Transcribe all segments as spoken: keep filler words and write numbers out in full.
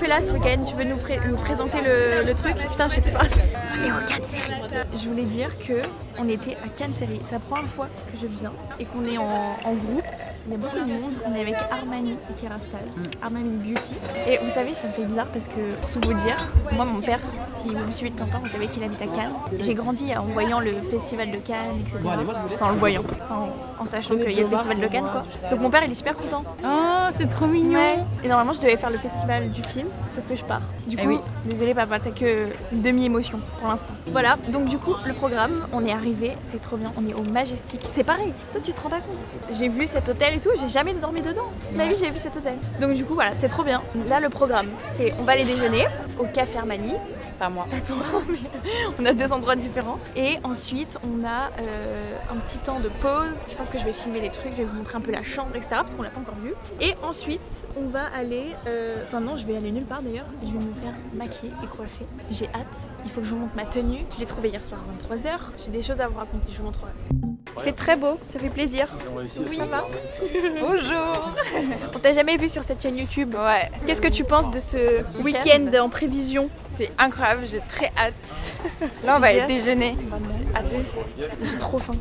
là ce week-end? Tu veux nous, pré nous présenter le, le truc? Putain, je sais pas. On est au Cannes Série. Je voulais dire que on était à Cannes Série. C'est la première fois que je viens et qu'on est en, en groupe. Il y a beaucoup de monde. On est avec Armani et Kerastase, mm. Armani Beauty. Et vous savez, ça me fait bizarre parce que, pour tout vous dire, moi, mon père, si vous me suivez depuis longtemps, vous savez qu'il habite à Cannes. J'ai grandi en voyant le festival de Cannes, et cetera. Enfin, en le voyant, en, en sachant qu'il y a le festival de Cannes, quoi. Donc mon père, il est super content. Oh, c'est trop mignon. Ouais. Et normalement, je devais faire le festival du film, sauf que je pars. Du coup, eh oui. désolé papa, t'as que une demi-émotion pour l'instant. Voilà, donc du coup, le programme, on est arrivé, c'est trop bien, on est au Majestic. C'est pareil, toi tu te rends pas compte. J'ai vu cet hôtel et tout, j'ai jamais dormi dedans. Toute ma vie, j'ai vu cet hôtel. Donc du coup, voilà, c'est trop bien. Là, le programme, c'est on va aller déjeuner au Café Armani. Pas moi. Pas toi, mais on a deux endroits différents. Et ensuite, on a euh, un petit temps de pause. Je pense que je vais filmer des trucs, je vais vous montrer un peu la chambre, et cetera. Parce qu'on l'a pas encore vu. Et ensuite, on va aller... Euh... Enfin non, je vais aller nulle part d'ailleurs. Je vais me faire maquiller et coiffer. J'ai hâte. Il faut que je vous montre ma tenue. Je l'ai trouvée hier soir à vingt-trois heures. J'ai des choses à vous raconter, je vous montrerai. Il fait très beau, ça fait plaisir. Oui, ça va. Bonjour. On t'a jamais vu sur cette chaîne YouTube. Ouais. Qu'est-ce que tu penses de ce week-end en prévision? C'est incroyable, j'ai très hâte. Là, on va aller déjeuner. J'ai hâte. J'ai trop faim.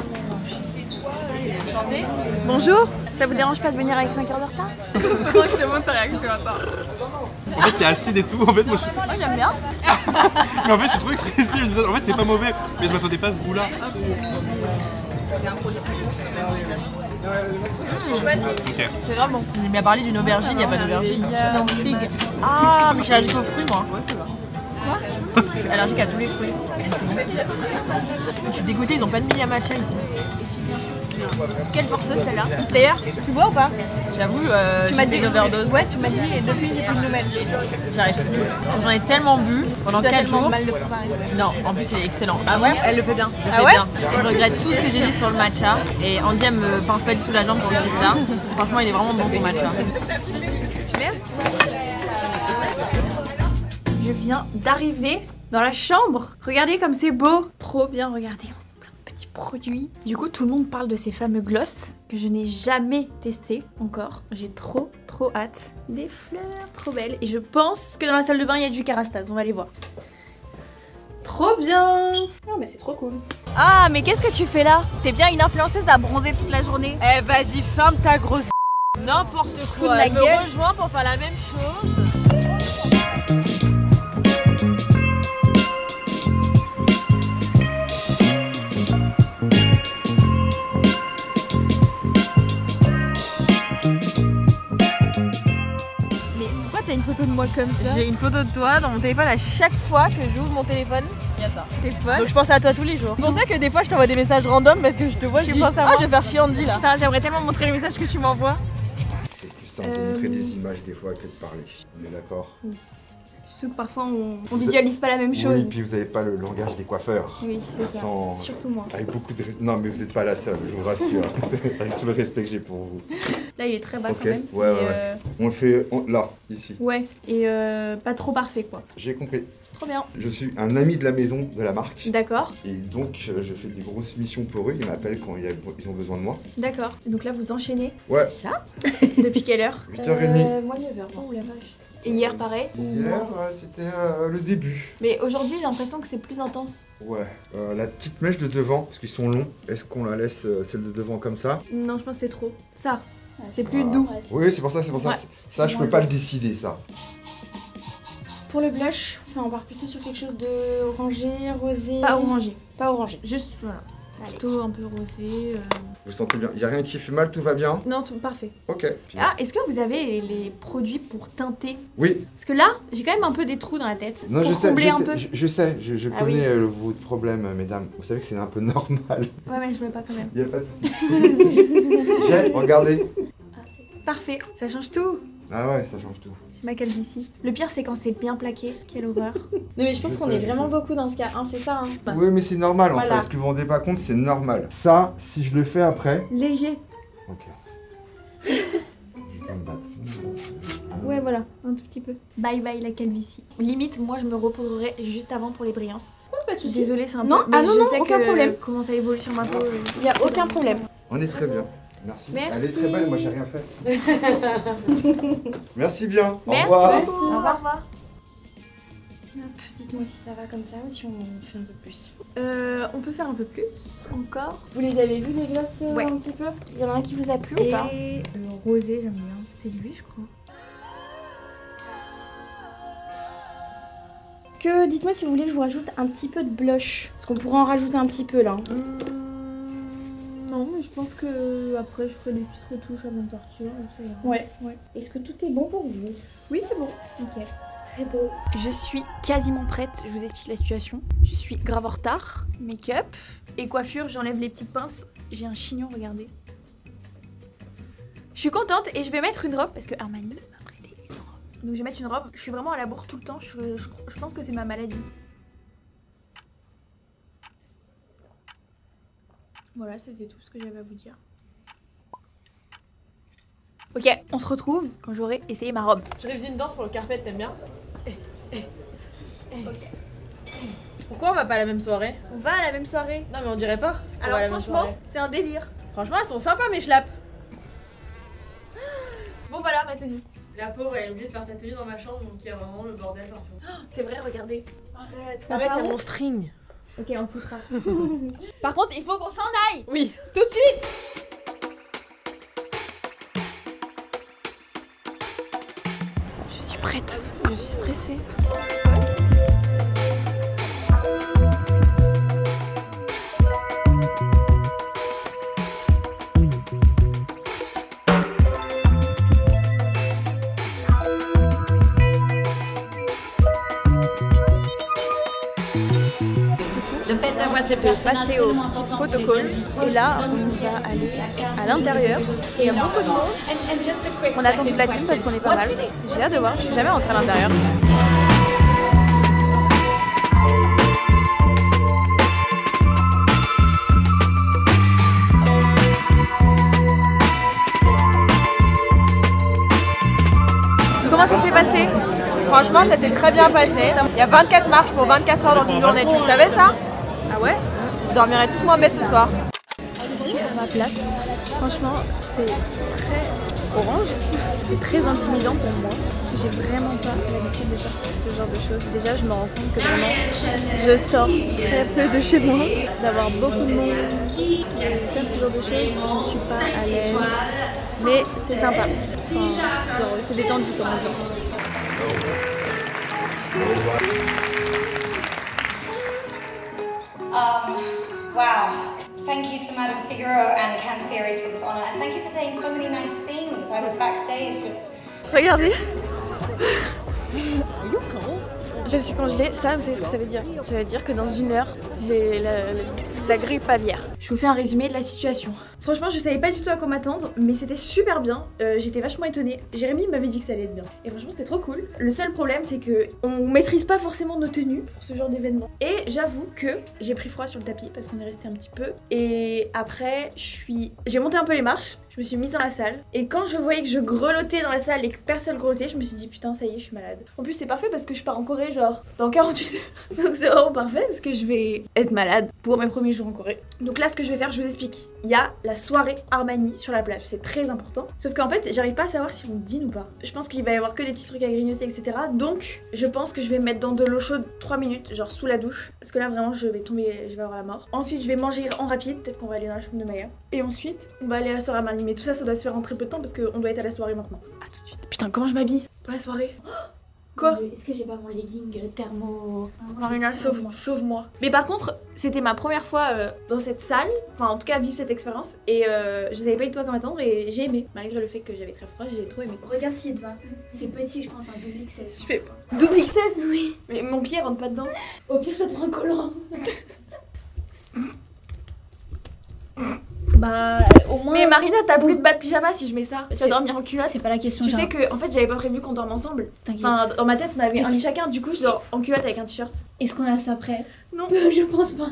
Bonjour. Ça vous dérange pas de venir avec cinq heures de retard? Comment je te montre ta réaction maintenant? En fait, c'est acide et tout. En fait, moi, je... moi j'aime bien. Mais en fait, c'est trop expressif. En fait, c'est pas mauvais. Mais je m'attendais pas à ce goût-là. Okay. C'est grave bon. Il m'a parlé d'une aubergine, il n'y a pas d'aubergine. Non, figue. Ah, mais je suis allergique aux fruits, moi. Quoi? Je suis allergique à tous les fruits. Je suis dégoûtée, ils ont pas de Milia Matcha ici. Quelle forceuse celle-là. D'ailleurs, tu bois ou pas? J'avoue, euh, tu m'as dit une overdose. Ouais, tu m'as dit et depuis j'ai plus de nouvelles. J'arrive plus. J'en ai tellement bu pendant quatre jours. Mal de préparer. Non, en plus c'est excellent. Ah ouais? Elle le fait bien. Elle le ah fait ouais bien. Je regrette tout ce que j'ai dit sur le matcha et Andy elle me pince pas du tout la jambe quand je dis ça. Franchement, il est vraiment bon son matcha. Merci. Je viens d'arriver dans la chambre. Regardez comme c'est beau. Trop bien, regardez. Petits produits. Du coup, tout le monde parle de ces fameux gloss que je n'ai jamais testé encore. J'ai trop, trop hâte. Des fleurs trop belles. Et je pense que dans la salle de bain, il y a du Kerastase. On va aller voir. Trop bien. Non, mais c'est trop cool. Ah, mais qu'est-ce que tu fais là? T'es bien une influenceuse à bronzer toute la journée. Eh, vas-y, ferme ta grosse n'importe quoi. Elle me rejoint pour faire la même chose. Une photo de moi comme ça. J'ai une photo de toi dans mon téléphone à chaque fois que j'ouvre mon téléphone. Il y a ça. Téléphone. Donc je pense à toi tous les jours. C'est pour ça que des fois je t'envoie des messages random parce que je te vois et je dis ah je vais faire chier Andy là. Putain, j'aimerais tellement montrer les messages que tu m'envoies. C'est plus simple de montrer des images des fois que de parler. On est d'accord? Oui. Surtout que parfois on, on visualise pas la même chose. Oui, puis vous avez pas le langage des coiffeurs. Oui, c'est ça. Sans... Surtout moi. Avec beaucoup de... Non, mais vous n'êtes pas la seule, je vous rassure. Avec tout le respect que j'ai pour vous. Là, il est très bas okay. quand même. Ouais, ouais, euh... On le fait on... là, ici. Ouais, et euh, pas trop parfait quoi. J'ai compris. Trop bien. Je suis un ami de la maison de la marque. D'accord. Et donc, je fais des grosses missions pour eux. Ils m'appellent quand ils ont besoin de moi. D'accord. Donc là, vous enchaînez. Ouais. C'est ça? Depuis quelle heure? huit heures trente. Euh, moi, neuf heures. Oh la vache. Et hier, pareil? Hier, euh, c'était euh, le début. Mais aujourd'hui, j'ai l'impression que c'est plus intense. Ouais. Euh, la petite mèche de devant, parce qu'ils sont longs, est-ce qu'on la laisse, euh, celle de devant, comme ça? Non, je pense que c'est trop. Ça, c'est plus ah. doux. Oui, c'est pour ça, c'est pour ça. Ouais. Ça, je peux pas le décider, ça. Pour le blush, enfin, on part plutôt sur quelque chose de orangé, rosé. Pas orangé. Pas orangé. Juste, voilà. Plutôt un peu rosé. Euh... Vous sentez bien? Il n'y a rien qui fait mal, tout va bien? Non, c'est parfait. Ok. Ah, est-ce que vous avez les produits pour teinter? Oui. Parce que là, j'ai quand même un peu des trous dans la tête. Non, pour je sais, je un sais, peu. je, je sais, je, je ah, connais oui. euh, votre problème, mesdames. Vous savez que c'est un peu normal. Ouais, mais je mets pas quand même. Il n'y a pas de souci. J'ai, regardez. Parfait, ça change tout. Ah ouais, ça change tout. Ma calvitie. Le pire, c'est quand c'est bien plaqué. Quelle horreur. Non, mais je pense qu'on est vraiment beaucoup dans ce cas. Hein, c'est ça. Hein. Oui, mais c'est normal en voilà. fait. Ce que vous vous rendez pas compte, c'est normal. Ça, si je le fais après. Léger. Ok. Je vais pas me battre. Ouais, voilà, un tout petit peu. Bye bye la calvitie. Limite, moi, je me reposerai juste avant pour les brillances. Oh, pas de soucis. Désolée, c'est un non, peu. Mais ah non, je non, sais aucun que problème. Comment ça évolue sur ma peau. Il y a aucun problème. On est très bien. Merci. Merci. Elle est très belle, moi j'ai rien fait. Merci bien. Merci. Au revoir. Merci. Au revoir. Au revoir. Dites-moi si ça va comme ça ou si on fait un peu plus. Euh, on peut faire un peu plus encore. Vous les avez vus les glosses euh, Ouais. un petit peu? Il y en a un qui vous a plu ou pas? Et le rosé, j'aime bien. C'était lui, je crois. Que dites-moi si vous voulez que je vous rajoute un petit peu de blush. Parce qu'on pourrait en rajouter un petit peu là. Hum, non, mais je pense que après je ferai des petites retouches avant de partir. Donc ça ira. Ouais. Ouais. Est-ce que tout est bon pour vous? Oui, c'est bon. Ok. Très beau. Je suis quasiment prête. Je vous explique la situation. Je suis grave en retard. Make-up et coiffure. J'enlève les petites pinces. J'ai un chignon, regardez. Je suis contente et je vais mettre une robe parce que Armani m'a prêté une robe. Donc je vais mettre une robe. Je suis vraiment à la bourre tout le temps. Je, je, je pense que c'est ma maladie. Voilà, c'était tout ce que j'avais à vous dire. Ok, on se retrouve quand j'aurai essayé ma robe. J'ai révisé une danse pour le carpet, t'aimes bien? Ok. Pourquoi on va pas à la même soirée? On va à la même soirée. Non mais on dirait pas. On va à Alors la même franchement, soirée. c'est un délire. Franchement elles sont sympas mes schlaps. Bon voilà ma tenue. La pauvre elle a oublié de faire sa tenue dans ma chambre donc il y a vraiment le bordel partout. C'est vrai, regardez. Arrête, T'as arrête, pas il y a honte? mon string. Ok, on le foutra. Par contre, il faut qu'on s'en aille. Oui. Tout de suite. Je suis prête. Je suis stressée. Le fait d'avoir ces De passer au petit photocall. Et là, on va aller à l'intérieur. Il y a beaucoup de monde. On attend toute la team parce qu'on est pas mal. J'ai hâte de voir. Je suis jamais rentrée à l'intérieur. Comment ça s'est passé? Franchement ça s'est très bien passé. Il y a vingt-quatre marches pour vingt-quatre heures dans une journée, tu le savais ça? Ah ouais? On dormirait tous moins bête ce soir. Je suis à ma place. Franchement, c'est très orange. C'est très intimidant pour moi. Parce que j'ai vraiment pas l'habitude de faire ce genre de choses. Déjà, je me rends compte que vraiment, je sors très peu de chez moi. D'avoir beaucoup de monde, de faire ce genre de choses, je suis pas à l'aise. Mais c'est sympa. Enfin, genre, c'est détendu comme ambiance. Um, wow. Thank you to Madame Figueroa and Can Series for this honor, and thank you for saying so many nice things. I was backstage just... Regardez. Je suis congelée, ça vous savez ce que ça veut dire? Ça veut dire que dans une heure, j'ai la, la, la grippe aviaire. Je vous fais un résumé de la situation. Franchement, je savais pas du tout à quoi m'attendre, mais c'était super bien. Euh, J'étais vachement étonnée. Jérémy m'avait dit que ça allait être bien. Et franchement, c'était trop cool. Le seul problème, c'est que on maîtrise pas forcément nos tenues pour ce genre d'événement. Et j'avoue que j'ai pris froid sur le tapis parce qu'on est resté un petit peu. Et après, je suis, j'ai monté un peu les marches. Je me suis mise dans la salle. Et quand je voyais que je grelottais dans la salle et que personne grelottait, je me suis dit putain, ça y est, je suis malade. En plus, c'est parfait parce que je pars en Corée, genre dans quarante-huit heures. Donc c'est vraiment parfait parce que je vais être malade pour mes premiers jours en Corée. Donc là, ce que je vais faire, je vous explique. Il y a la soirée Armani sur la plage, c'est très important. Sauf qu'en fait, j'arrive pas à savoir si on dîne ou pas. Je pense qu'il va y avoir que des petits trucs à grignoter, et cetera. Donc, je pense que je vais me mettre dans de l'eau chaude trois minutes, genre sous la douche. Parce que là, vraiment, je vais tomber, je vais avoir la mort. Ensuite, je vais manger en rapide, peut-être qu'on va aller dans la chambre de Maya. Et ensuite, on va aller à la soirée Armani. Mais tout ça, ça doit se faire en très peu de temps parce qu'on doit être à la soirée maintenant. À tout de suite. Putain, comment je m'habille pour la soirée? Quoi? Est-ce que j'ai pas mon legging thermo? Marina, sauve-moi, sauve-moi. Mais par contre, c'était ma première fois euh, dans cette salle, enfin en tout cas vivre cette expérience, et euh, je savais pas du tout à quoi m'attendre et j'ai aimé. Malgré le fait que j'avais très froid, j'ai trop aimé. Regarde si te va. C'est petit, je pense, un double X L. Je fais pas. Double X S? Oui. Mais mon pied rentre pas dedans. Au pire, ça te prend un collant. Bah, au moins. Mais Marina, t'as plus de bas de pyjama si je mets ça. Tu vas dormir en culotte. C'est pas la question. Tu sais que en fait j'avais pas prévu qu'on dorme ensemble. Enfin dans ma tête on avait un lit chacun, du coup je dors en culotte avec un t-shirt. Est-ce qu'on a ça prêt? Non. Je pense pas.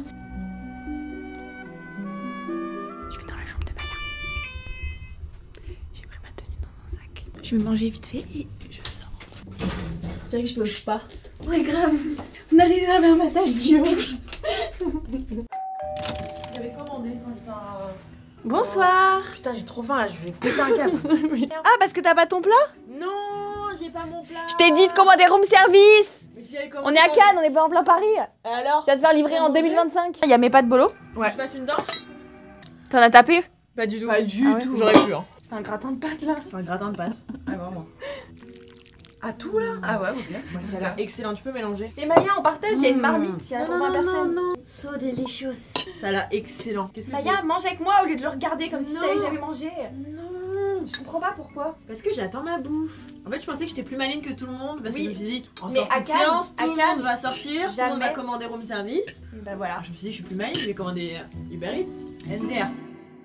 Je vais dans la chambre de Maya. J'ai pris ma tenue dans un sac. Je vais manger vite fait et je sors. Je dirais que je fais au spa. Ouais grave. On a réservé un massage du hanche. J'avais commandé quand j'étais Bonsoir. Putain, j'ai trop faim là, je vais péter un câble. Ah, parce que t'as pas ton plat? Non, j'ai pas mon plat. Je t'ai dit de commander room service. Mais si j'avais On commandé est à en- Cannes, on est pas en plein Paris. Alors Tu vas te faire livrer en deux mille vingt-cinq. Il y a mes pâtes bolo. Ouais. Je passe une danse? T'en as tapé? Pas du tout. Pas du Ah ouais. tout. J'aurais pu, hein. C'est un gratin de pâtes là. C'est un gratin de pâtes. Ah, vraiment. Ah, tout là? Ah ouais, ok. Ouais, ça a l'air excellent, tu peux mélanger. Mais Maya, on partage, il y a une marmite, il y a pour vingt personnes. non. So delicious. Ça a l'air excellent. Qu'est-ce que c'est? Maya, mange avec moi au lieu de le regarder comme si Non. t'avais jamais mangé. Non. Je comprends pas pourquoi. Parce que j'attends ma bouffe. En fait, je pensais que j'étais plus maligne que tout le monde parce Oui. que je me suis dit, en Mais sortie à de Cannes, séance, à tout le Cannes, monde va sortir, tout le monde va jamais. commander room service. Bah voilà. Alors, je me suis dit, je suis plus maligne, je vais commander euh, Uber Eats. N D R.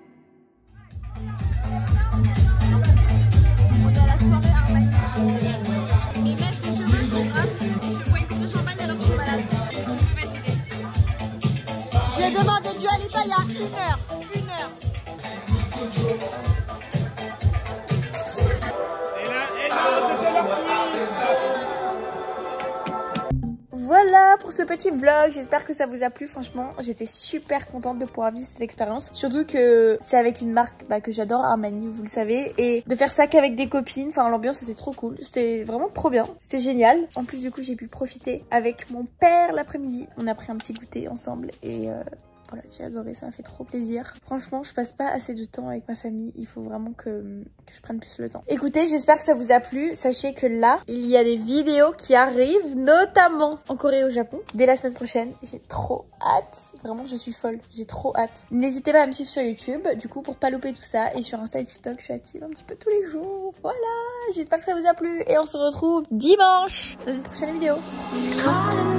On est à la soirée Armani. Mes mèches de cheveux sont grasses et je bois une coupe de champagne alors que je suis malade. Je pouvais céder. J'ai demandé du Alipa il y a une heure. Une heure. Voilà pour ce petit vlog, j'espère que ça vous a plu. Franchement, j'étais super contente de pouvoir vivre cette expérience. Surtout que c'est avec une marque bah, que j'adore, Armani, vous le savez. Et de faire ça qu'avec des copines, enfin l'ambiance était trop cool. C'était vraiment trop bien, c'était génial. En plus du coup j'ai pu profiter avec mon père l'après-midi. On a pris un petit goûter ensemble et... Euh... Voilà, j'ai adoré, ça m'a fait trop plaisir. Franchement, je passe pas assez de temps avec ma famille. Il faut vraiment que, que je prenne plus le temps. Écoutez, j'espère que ça vous a plu. Sachez que là, il y a des vidéos qui arrivent, notamment en Corée et au Japon, dès la semaine prochaine. J'ai trop hâte. Vraiment, je suis folle. J'ai trop hâte. N'hésitez pas à me suivre sur YouTube, du coup, pour pas louper tout ça. Et sur Insta et TikTok, je suis active un petit peu tous les jours. Voilà, j'espère que ça vous a plu. Et on se retrouve dimanche dans une prochaine vidéo.